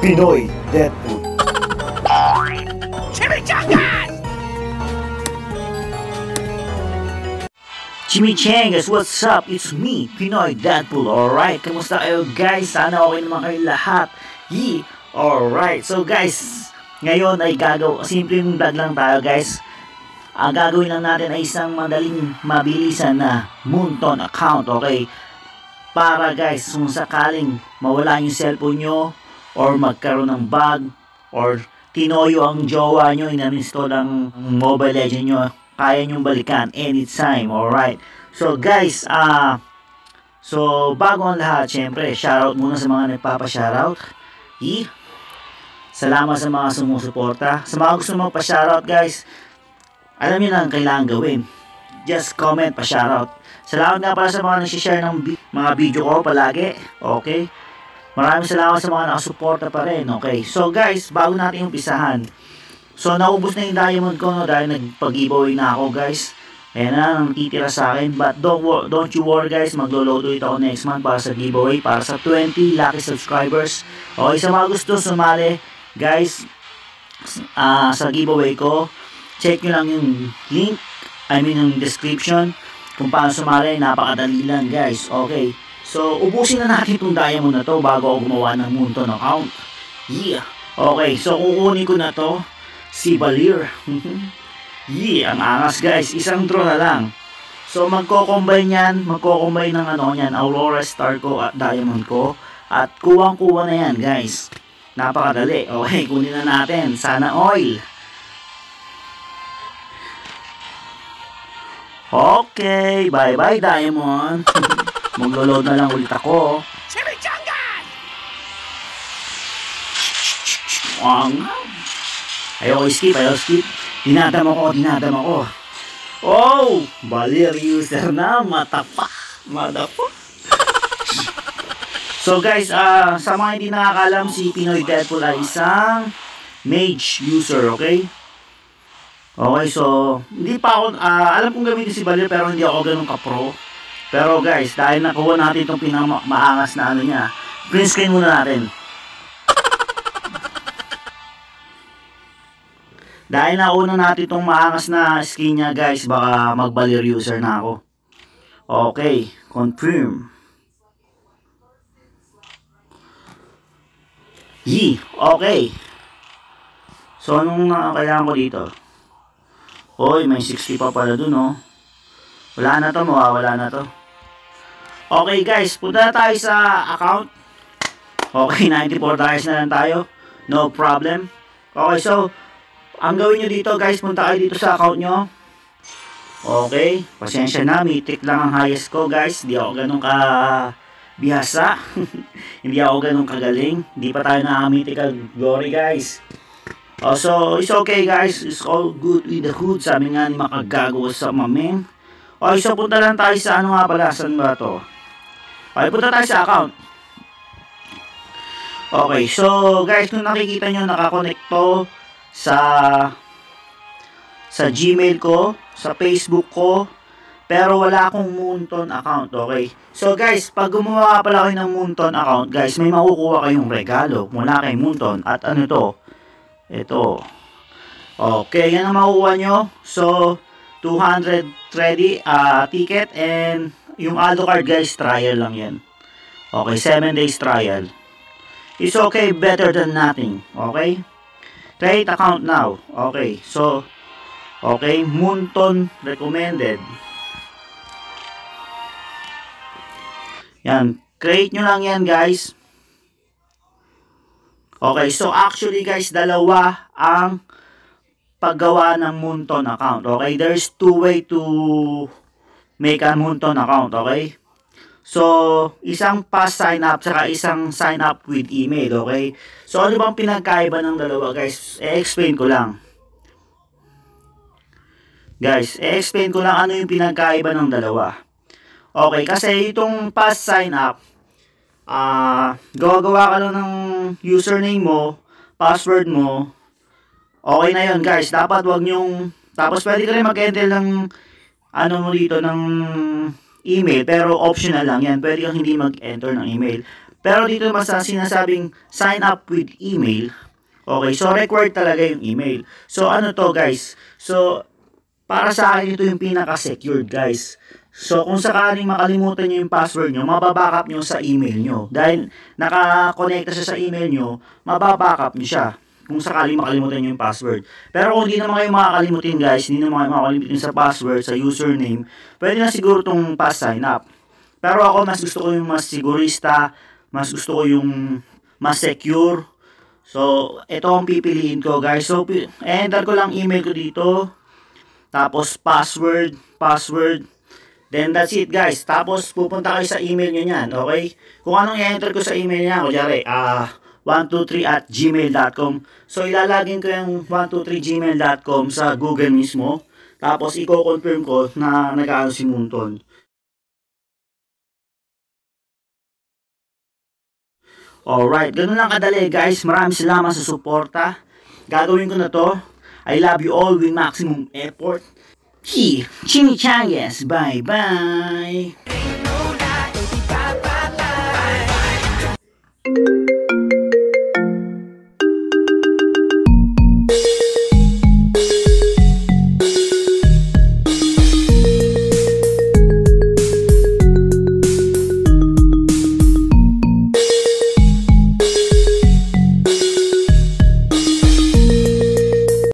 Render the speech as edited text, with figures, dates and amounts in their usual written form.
Pinoy Deadpool. Chimichangas! Chimichangas, what's up? It's me, Pinoy Deadpool. Alright, kamusta kayo guys? Sana okay naman kayo lahat. Alright, so guys, ngayon ay simpleng vlog lang tayo guys. Ang gagawin lang natin ay isang madaling mabilisan na Moonton account, okay? Para guys, kung sakaling mawala yung cellphone nyo, or magkaroon ng bug, or tinoyo ang jowa nyo, in-install ang Mobile Legend nyo, kaya nyong balikan anytime, alright? So guys, so bago ang lahat, syempre, shoutout muna sa mga nagpapa-shoutout. Salamat sa mga sumusuporta. Sa mga gusto magpa-shoutout guys, alam nyo na ang kailangan gawin. Just comment, pa-shoutout. Salamat nga pala sa mga nag-share ng mga video ko palagi. Okay? Maraming salamat sa mga nakasuporta pa rin. Okay? So guys, bago natin umpisahan. So naubos na yung diamond ko no, dahil nagpag-giveaway na ako guys. Ayan na, ang titira sa akin. But don't you worry guys, maglo-load ulit ako next month para sa giveaway. Para sa 20 lucky subscribers. Okay, sa mga gusto sumali guys, sa giveaway ko, check nyo lang yung link, yung description, kung paano sumali. Napakadali lang guys. Okay, so ubusin na natin itong diamond na to bago ako gumawa ng Moonton account. Okay, so kukunin ko na to si Balir. Ang angas guys, isang draw na lang. So magko-combine ng Aurora Star ko at diamond ko, at kuwang-kuwa na yan guys. Napakadali. Okay, kunin na natin. Sana oil. Okay, bye-bye diamond. Maglo-load na lang ulit ako. Chimichangas! Ayaw skip. Dinadama ko. Oh, Balir user na, matapak. So guys, sa mga hindi nakakalam, si Pinoy Deadpool ay isang mage user, okay? Okay, so hindi pa ako, alam kong gamitin si Balir pero hindi ako ganun ka-pro. Pero guys, dahil nakuha natin itong pinamaangas na niya, print screen muna natin. Dahil nauna natin itong maangas na skin niya guys, baka mag-Balir user na ako. Okay, confirm. Okay. So anong kailangan ko dito? Hoy, may 60 pa pala dun oh. Wala na to, mawawala na to. Okay guys, punta na tayo sa account. Okay, $94 na lang tayo. No problem. Okay, so ang gawin nyo dito guys, punta kayo dito sa account nyo. Okay, pasensya na, mythic lang ang highest ko guys. Hindi ako ganun ka bihasa. Hindi ako ganun kagaling. Hindi pa tayo na-mythical glory guys. So it's okay guys, it's all good with the hood. Sabi nga ni makagago sa mamen. Okay, so punta lang tayo sa nga pala, saan ba to? Okay, punta tayo sa account. Okay, so guys, kung nakikita nyo, nakakonect to sa Gmail ko, sa Facebook ko, pero wala akong Moonton account, okay? So guys, pag gumawa pala kayo ng Moonton account, guys, may makukuha kayong regalo mula kay Moonton. At ano to? Ito. Okay, yan ang makukuha nyo. So, 200 ready ticket, and yung Aldo card guys, trial lang yan. Okay, 7 days trial. It's okay, better than nothing, okay? Create account now. Okay, so okay, Moonton recommended. Yan, create nyo lang yan guys. Okay, so actually guys, dalawa ang paggawa ng Moonton account. Okay, there's two way to make a Moonton account, okay? So, isang pass sign up, saka isang sign up with email, okay? So, ano bang pinagkaiba ng dalawa, guys? I-explain ko lang. Guys, i-explain ko lang ano yung pinagkaiba ng dalawa. Okay, kasi itong pass sign up, gawa ka lang ng username mo, password mo, okay na yun, guys. Dapat wag nyong, tapos pwede ka rin mag-enter ng, ano mo dito, ng email, pero optional lang yan. Pwede kang hindi mag-enter ng email. Pero dito mas sinasabing sign up with email. Okay, so required talaga yung email. So ano to guys? So para sa akin ito yung pinaka-secured guys. So kung sakaling makalimutan nyo yung password nyo, mababackup nyo sa email nyo. Dahil nakakonekta siya sa email nyo, mababackup nyo siya. Kung sakaling makalimutan nyo yung password. Pero kung hindi naman kayo makakalimutin guys, hindi naman kayo makakalimutin sa password, sa username, pwede na siguro itong pass sign up. Pero ako mas gusto ko yung mas sigurista, mas gusto ko yung mas secure. So, ito ang pipiliin ko guys. So, enter ko lang email ko dito. Tapos, password. Then, that's it guys. Tapos, pupunta kayo sa email nyo yan. Okay? Kung anong i-enter ko sa email niya, kunyari, 123@gmail.com. So, ilalagin ko yung 123gmail.com sa Google mismo. Tapos, i-confirm ko na nag-aano si Moonton. Alright, ganun lang kadali guys. Maraming salamat sa suporta. Gagawin ko na to. I love you all with maximum effort. CHIMICHANGAS. Bye-bye.